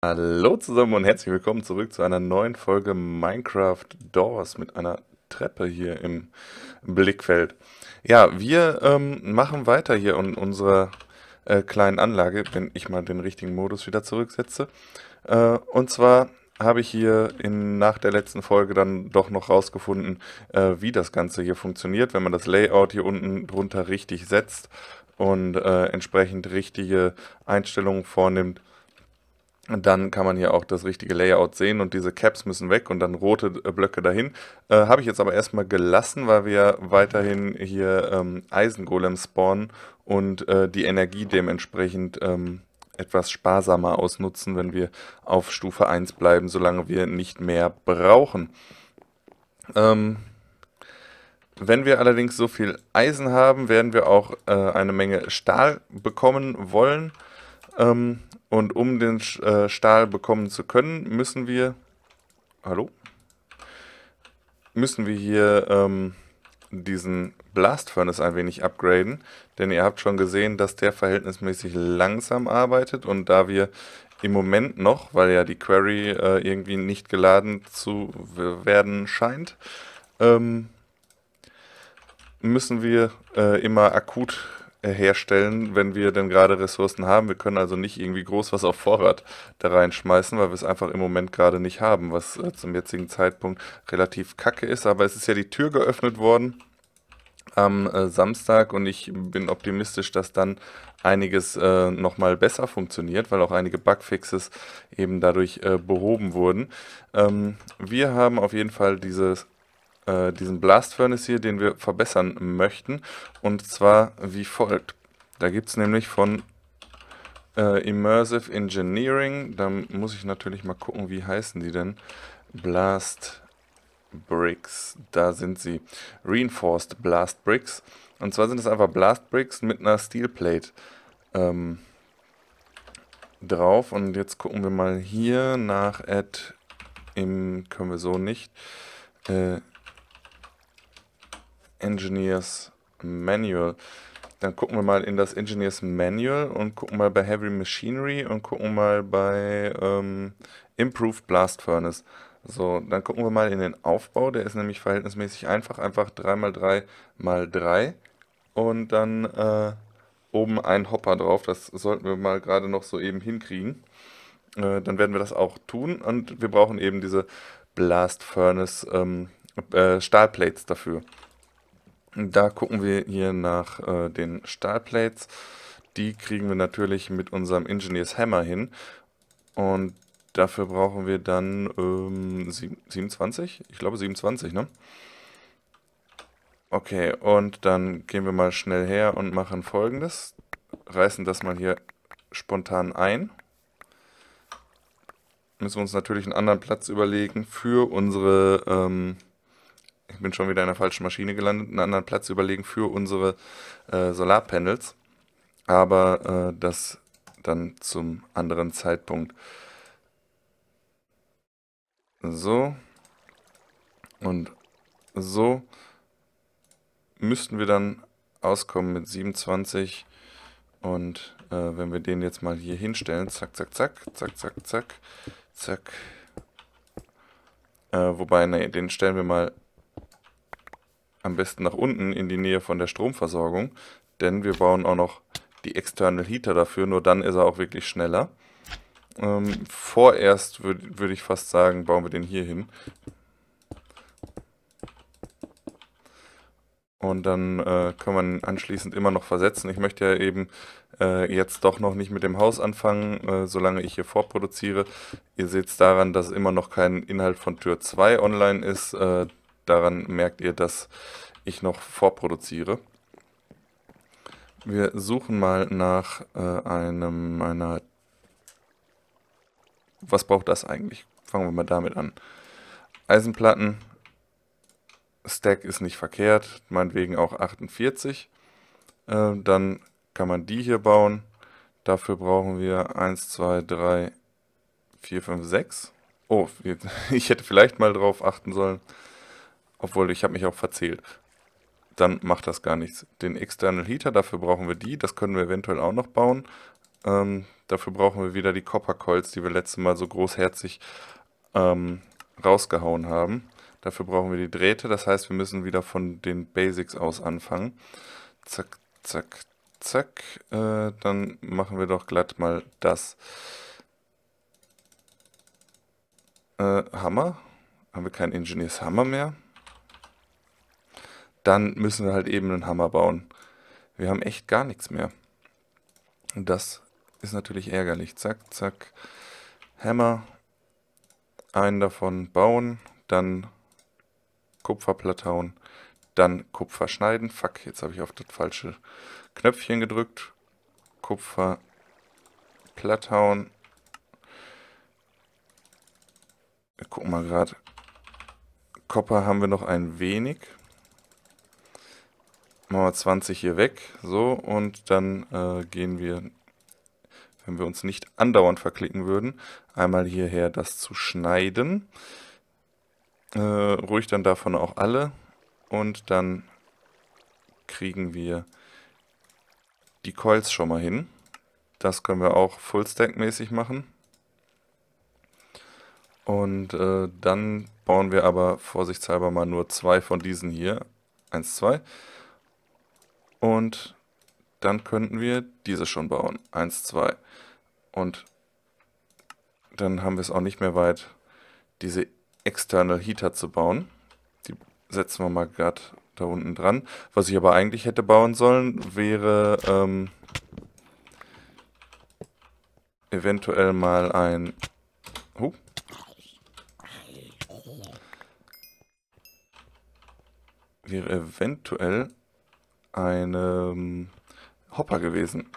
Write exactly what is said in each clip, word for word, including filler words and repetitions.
Hallo zusammen und herzlich willkommen zurück zu einer neuen Folge Minecraft Doors mit einer Treppe hier im Blickfeld. Ja, wir ähm, machen weiter hier in unserer äh, kleinen Anlage, wenn ich mal den richtigen Modus wieder zurücksetze. Äh, und zwar habe ich hier in, nach der letzten Folge dann doch noch rausgefunden, äh, wie das Ganze hier funktioniert, wenn man das Layout hier unten drunter richtig setzt und äh, entsprechend richtige Einstellungen vornimmt. Und dann kann man hier auch das richtige Layout sehen und diese Caps müssen weg und dann rote äh, Blöcke dahin. Äh, habe ich jetzt aber erstmal gelassen, weil wir weiterhin hier ähm, Eisengolems spawnen und äh, die Energie dementsprechend ähm, etwas sparsamer ausnutzen, wenn wir auf Stufe eins bleiben, solange wir nicht mehr brauchen. Ähm, Wenn wir allerdings so viel Eisen haben, werden wir auch äh, eine Menge Stahl bekommen wollen. Ähm, und um den äh, Stahl bekommen zu können, müssen wir, hallo, müssen wir hier ähm, diesen Blast Furnace ein wenig upgraden. Denn ihr habt schon gesehen, dass der verhältnismäßig langsam arbeitet. Und da wir im Moment noch, weil ja die Query äh, irgendwie nicht geladen zu werden scheint, ähm, müssen wir äh, immer akut äh, herstellen, wenn wir denn gerade Ressourcen haben. Wir können also nicht irgendwie groß was auf Vorrat da reinschmeißen, weil wir es einfach im Moment gerade nicht haben, was äh, zum jetzigen Zeitpunkt relativ kacke ist. Aber es ist ja die Tür geöffnet worden am äh, Samstag und ich bin optimistisch, dass dann einiges äh, nochmal besser funktioniert, weil auch einige Bugfixes eben dadurch äh, behoben wurden. Ähm, wir haben auf jeden Fall dieses äh, diesen Blast Furnace hier, den wir verbessern möchten. Und zwar wie folgt. Da gibt es nämlich von äh, Immersive Engineering, da muss ich natürlich mal gucken, wie heißen die denn? Blast Bricks, da sind sie. Reinforced Blast Bricks. Und zwar sind es einfach Blast Bricks mit einer Steel Plate ähm, drauf. Und jetzt gucken wir mal hier nach Add im, können wir so nicht. Äh, Engineers Manual. Dann gucken wir mal in das Engineers Manual und gucken mal bei Heavy Machinery und gucken mal bei ähm, Improved Blast Furnace. So, dann gucken wir mal in den Aufbau. Der ist nämlich verhältnismäßig einfach. Einfach drei mal drei mal drei und dann äh, oben ein Hopper drauf. Das sollten wir mal gerade noch so eben hinkriegen. Äh, dann werden wir das auch tun und wir brauchen eben diese Blast Furnace ähm, äh, Stahlplates dafür. Da gucken wir hier nach äh, den Stahlplates. Die kriegen wir natürlich mit unserem Engineers Hammer hin. Und dafür brauchen wir dann ähm, siebenundzwanzig? Ich glaube siebenundzwanzig, ne? Okay, und dann gehen wir mal schnell her und machen Folgendes. Reißen das mal hier spontan ein. Müssen wir uns natürlich einen anderen Platz überlegen für unsere... Ähm, ich bin schon wieder in der falschen Maschine gelandet, einen anderen Platz überlegen für unsere äh, Solarpanels. Aber äh, das dann zum anderen Zeitpunkt. So und so müssten wir dann auskommen mit siebenundzwanzig. Und äh, wenn wir den jetzt mal hier hinstellen, zack, zack, zack, zack, zack, zack, zack. Äh, wobei, ne, den stellen wir mal am besten nach unten in die Nähe von der Stromversorgung, denn wir bauen auch noch die External Heater dafür, nur dann ist er auch wirklich schneller. Ähm, vorerst würde würd ich fast sagen, bauen wir den hier hin. Und dann äh, kann man anschließend immer noch versetzen. Ich möchte ja eben äh, jetzt doch noch nicht mit dem Haus anfangen, äh, solange ich hier vorproduziere. Ihr seht es daran, dass immer noch kein Inhalt von Tür zwei online ist. Äh, daran merkt ihr, dass ich noch vorproduziere. Wir suchen mal nach äh, einem, einer... Was braucht das eigentlich? Fangen wir mal damit an. Eisenplatten. Stack ist nicht verkehrt, meinetwegen auch achtundvierzig. Äh, dann kann man die hier bauen. Dafür brauchen wir eins, zwei, drei, vier, fünf, sechs. Oh, ich hätte vielleicht mal drauf achten sollen. Obwohl, ich habe mich auch verzählt. Dann macht das gar nichts. Den External Heater, dafür brauchen wir die. Das können wir eventuell auch noch bauen. Ähm, dafür brauchen wir wieder die Copper Coils, die wir letztes Mal so großherzig ähm, rausgehauen haben. Dafür brauchen wir die Drähte, das heißt, wir müssen wieder von den Basics aus anfangen. Zack, zack, zack. Äh, dann machen wir doch glatt mal das. Äh, Hammer. Haben wir keinen Engineers Hammer mehr? Dann müssen wir halt eben einen Hammer bauen. Wir haben echt gar nichts mehr. Und das ist natürlich ärgerlich. Zack, zack. Hammer. Einen davon bauen. Dann Kupferplatt hauen. Dann Kupfer schneiden. Fuck, jetzt habe ich auf das falsche Knöpfchen gedrückt. Kupfer platt hauen. Wir gucken mal gerade. Copper haben wir noch ein wenig. Machen wir zwanzig hier weg. So, und dann äh, gehen wir, wenn wir uns nicht andauernd verklicken würden, einmal hierher das zu schneiden. Äh, ruhig dann davon auch alle. Und dann kriegen wir die Coils schon mal hin. Das können wir auch Full-Stack-mäßig machen. Und äh, dann bauen wir aber vorsichtshalber mal nur zwei von diesen hier. Eins, zwei. Und dann könnten wir diese schon bauen. Eins, zwei. Und dann haben wir es auch nicht mehr weit, diese External Heater zu bauen. Die setzen wir mal gerade da unten dran. Was ich aber eigentlich hätte bauen sollen, wäre ähm, eventuell mal ein... Uh, wäre eventuell ein ähm, Hopper gewesen.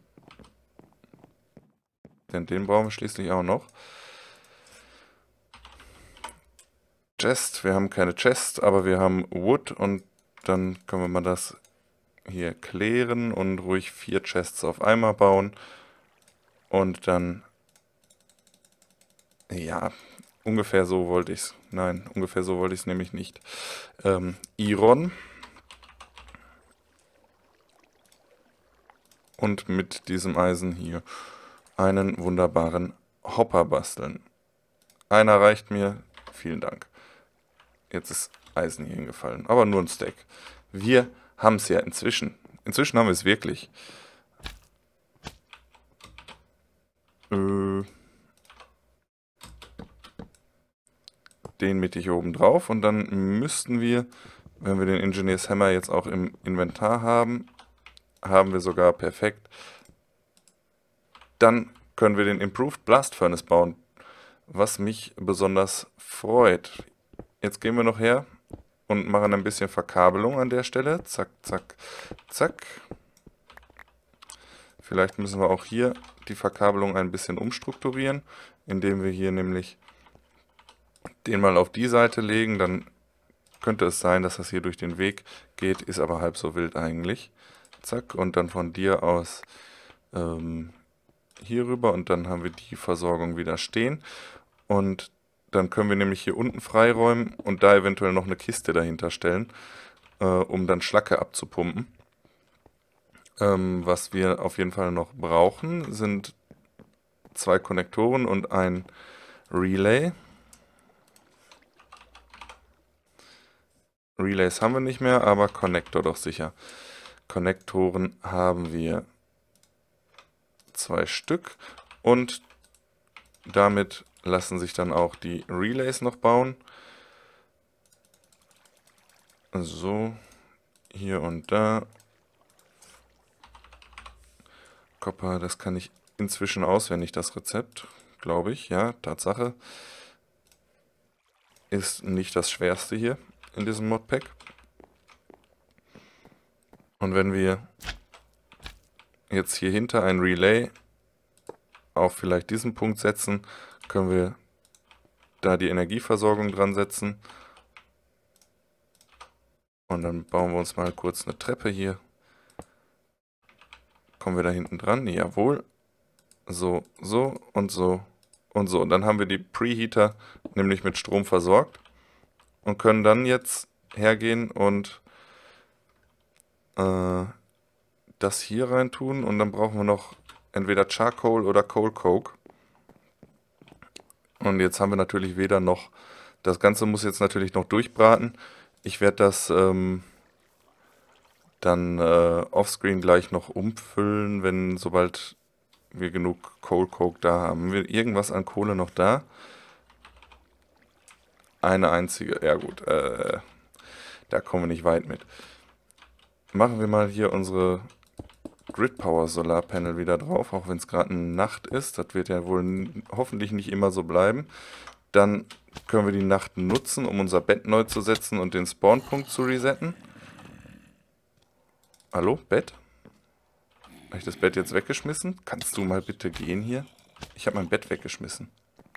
Denn den brauchen wir schließlich auch noch. Chest, wir haben keine Chest, aber wir haben Wood und dann können wir mal das hier klären und ruhig vier Chests auf einmal bauen. Und dann, ja, ungefähr so wollte ich es. Nein, ungefähr so wollte ich es nämlich nicht. Ähm, Iron. Und mit diesem Eisen hier einen wunderbaren Hopper basteln. Einer reicht mir. Vielen Dank. Jetzt ist Eisen hier hingefallen, aber nur ein Stack. Wir haben es ja inzwischen. Inzwischen haben wir es wirklich. Äh, den mittig oben drauf und dann müssten wir, wenn wir den Engineers Hammer jetzt auch im Inventar haben, haben wir sogar perfekt. Dann können wir den Improved Blast Furnace bauen, was mich besonders freut. Jetzt gehen wir noch her und machen ein bisschen Verkabelung an der Stelle. Zack, zack, zack. Vielleicht müssen wir auch hier die Verkabelung ein bisschen umstrukturieren, indem wir hier nämlich den mal auf die Seite legen. Dann könnte es sein, dass das hier durch den Weg geht, ist aber halb so wild eigentlich. Zack, und dann von dir aus ähm, hier rüber und dann haben wir die Versorgung wieder stehen. Und dann können wir nämlich hier unten freiräumen und da eventuell noch eine Kiste dahinter stellen, äh, um dann Schlacke abzupumpen. Ähm, was wir auf jeden Fall noch brauchen, sind zwei Konnektoren und ein Relay. Relays haben wir nicht mehr, aber Konnektor doch sicher. Konnektoren haben wir zwei Stück und damit lassen sich dann auch die Relays noch bauen. So, hier und da. Copper, das kann ich inzwischen auswendig, das Rezept, glaube ich. Ja, Tatsache. Ist nicht das Schwerste hier in diesem Modpack. Und wenn wir jetzt hier hinter ein Relay auf vielleicht diesen Punkt setzen, können wir da die Energieversorgung dran setzen. Und dann bauen wir uns mal kurz eine Treppe hier. Kommen wir da hinten dran? Jawohl. So, so und so und so. Und dann haben wir die Preheater nämlich mit Strom versorgt und können dann jetzt hergehen und äh, das hier rein tun. Und dann brauchen wir noch entweder Charcoal oder Coal Coke. Und jetzt haben wir natürlich weder noch, das Ganze muss jetzt natürlich noch durchbraten. Ich werde das ähm, dann äh, offscreen gleich noch umfüllen, wenn, sobald wir genug Coal Coke da haben. Haben wir irgendwas an Kohle noch da? Eine einzige, ja gut, äh, da kommen wir nicht weit mit. Machen wir mal hier unsere Grid Power Solarpanel wieder drauf, auch wenn es gerade Nacht ist. Das wird ja wohl hoffentlich nicht immer so bleiben. Dann können wir die Nacht nutzen, um unser Bett neu zu setzen und den Spawnpunkt zu resetten. Hallo, Bett? Habe ich das Bett jetzt weggeschmissen? Kannst du mal bitte gehen hier? Ich habe mein Bett weggeschmissen.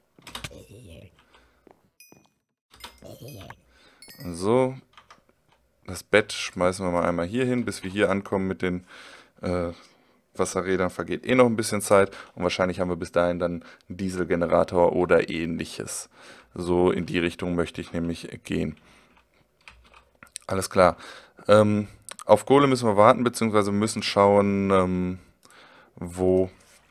So, das Bett schmeißen wir mal einmal hier hin, bis wir hier ankommen mit den äh, Wasserrädern. Vergeht eh noch ein bisschen Zeit und wahrscheinlich haben wir bis dahin dann einen Dieselgenerator oder ähnliches. So in die Richtung möchte ich nämlich gehen. Alles klar. Ähm, auf Kohle müssen wir warten, beziehungsweise müssen schauen, ähm, wo,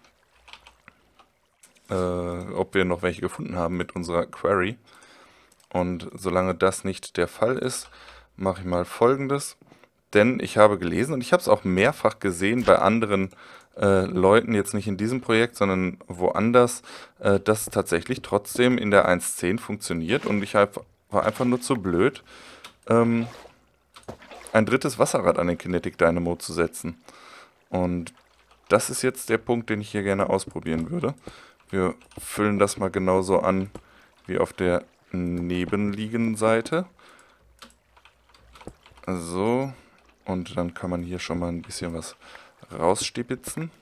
äh, ob wir noch welche gefunden haben mit unserer Query. Und solange das nicht der Fall ist, mache ich mal Folgendes. Denn ich habe gelesen und ich habe es auch mehrfach gesehen bei anderen äh, Leuten, jetzt nicht in diesem Projekt, sondern woanders, äh, dass es tatsächlich trotzdem in der eins Punkt zehn funktioniert. Und ich hab, war einfach nur zu blöd, ähm, ein drittes Wasserrad an den Kinetic Dynamo zu setzen. Und das ist jetzt der Punkt, den ich hier gerne ausprobieren würde. Wir füllen das mal genauso an wie auf der nebenliegenden Seite. So, und dann kann man hier schon mal ein bisschen was rausstibitzen.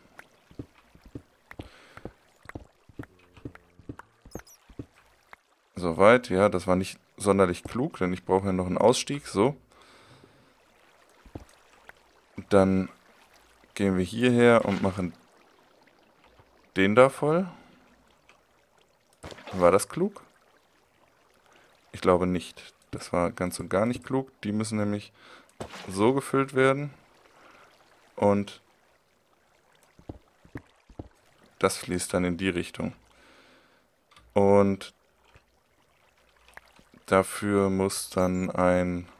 Soweit, ja, das war nicht sonderlich klug, denn ich brauche ja noch einen Ausstieg, so. Dann gehen wir hierher und machen den da voll. War das klug? Ich glaube nicht. Das war ganz und gar nicht klug. Die müssen nämlich so gefüllt werden. Und das fließt dann in die Richtung. Und dafür muss dann ein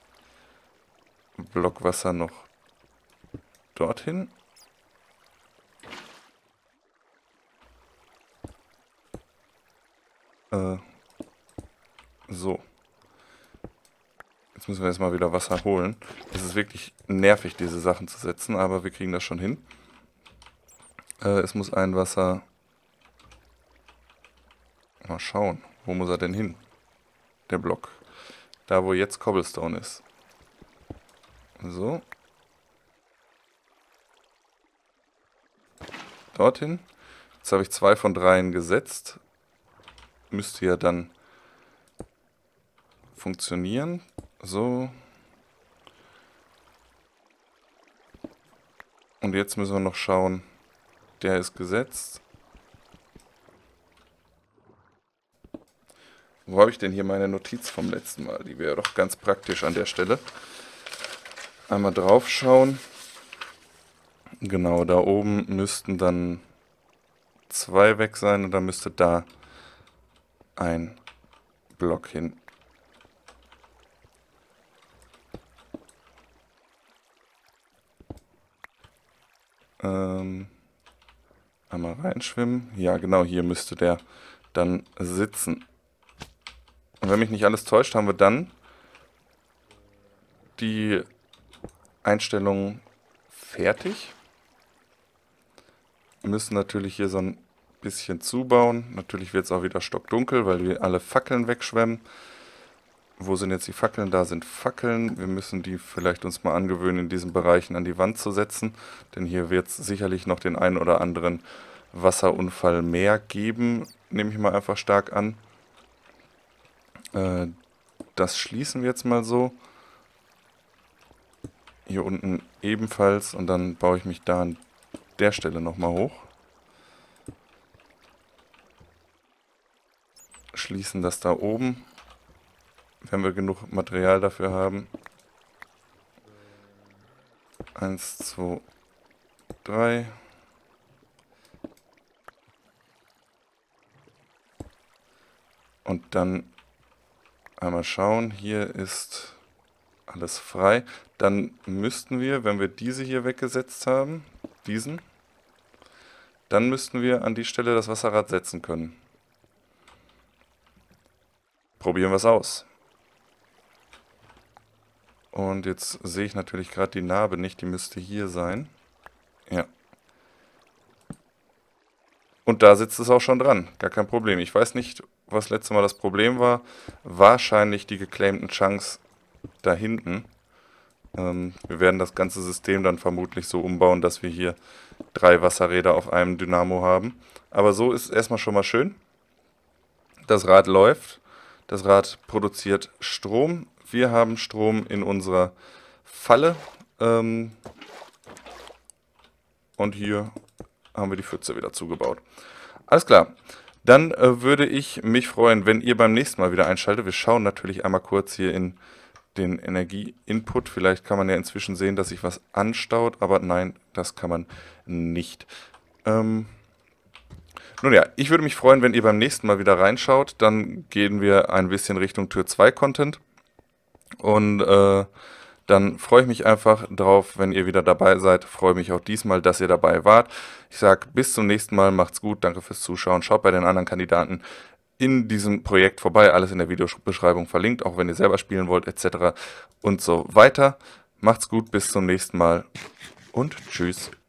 Block Wasser noch dorthin. Äh, so. Jetzt müssen wir erstmal wieder Wasser holen. Es ist wirklich nervig, diese Sachen zu setzen, aber wir kriegen das schon hin. Äh, es muss ein Wasser... Mal schauen, wo muss er denn hin? Der Block. Da, wo jetzt Cobblestone ist. So. Dorthin. Jetzt habe ich zwei von dreien gesetzt. Müsste ja dann funktionieren. So. Und jetzt müssen wir noch schauen. Der ist gesetzt. Wo habe ich denn hier meine Notiz vom letzten Mal? Die wäre doch ganz praktisch an der Stelle. Einmal drauf schauen. Genau, da oben müssten dann zwei weg sein und dann müsste da ein Block hin. Ähm, einmal reinschwimmen. Ja, genau, hier müsste der dann sitzen. Und wenn mich nicht alles täuscht, haben wir dann die Einstellungen fertig. Wir müssen natürlich hier so ein bisschen zubauen. Natürlich wird es auch wieder stockdunkel, weil wir alle Fackeln wegschwemmen. Wo sind jetzt die Fackeln? Da sind Fackeln. Wir müssen die vielleicht uns mal angewöhnen, in diesen Bereichen an die Wand zu setzen. Denn hier wird es sicherlich noch den einen oder anderen Wasserunfall mehr geben. Nehme ich mal einfach stark an. Äh, das schließen wir jetzt mal so. Hier unten ebenfalls. Und dann baue ich mich da an der Stelle nochmal hoch. Schließen das da oben, wenn wir genug Material dafür haben. Eins, zwei, drei. Und dann einmal schauen, hier ist alles frei. Dann müssten wir, wenn wir diese hier weggesetzt haben, diesen, dann müssten wir an die Stelle das Wasserrad setzen können. Probieren wir es aus. Und jetzt sehe ich natürlich gerade die Narbe nicht, die müsste hier sein. Ja. Und da sitzt es auch schon dran, gar kein Problem. Ich weiß nicht, was letztes Mal das Problem war. Wahrscheinlich die geclaimten Chunks da hinten. Ähm, wir werden das ganze System dann vermutlich so umbauen, dass wir hier drei Wasserräder auf einem Dynamo haben. Aber so ist es erstmal schon mal schön. Das Rad läuft. Das Rad produziert Strom. Wir haben Strom in unserer Falle. Ähm, und hier haben wir die Pfütze wieder zugebaut. Alles klar. Dann äh, würde ich mich freuen, wenn ihr beim nächsten Mal wieder einschaltet. Wir schauen natürlich einmal kurz hier in den Energie-Input. Vielleicht kann man ja inzwischen sehen, dass sich was anstaut, aber nein, das kann man nicht. Ähm, nun ja, ich würde mich freuen, wenn ihr beim nächsten Mal wieder reinschaut. Dann gehen wir ein bisschen Richtung Tür zwei Content. Und äh, dann freue ich mich einfach drauf, wenn ihr wieder dabei seid. Freue mich auch diesmal, dass ihr dabei wart. Ich sage bis zum nächsten Mal. Macht's gut. Danke fürs Zuschauen. Schaut bei den anderen Kandidaten in diesem Projekt vorbei. Alles in der Videobeschreibung verlinkt, auch wenn ihr selber spielen wollt, et cetera und so weiter. Macht's gut. Bis zum nächsten Mal und tschüss.